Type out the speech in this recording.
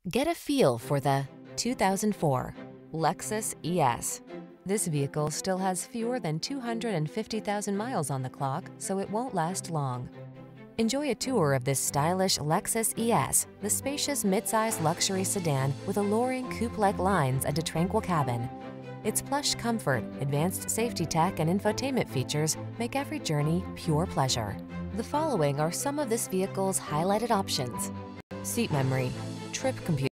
Get a feel for the 2004 Lexus ES. This vehicle still has fewer than 250,000 miles on the clock, so it won't last long. Enjoy a tour of this stylish Lexus ES, the spacious midsize luxury sedan with alluring coupe-like lines and a tranquil cabin. Its plush comfort, advanced safety tech, and infotainment features make every journey pure pleasure. The following are some of this vehicle's highlighted options: seat memory, trip computer,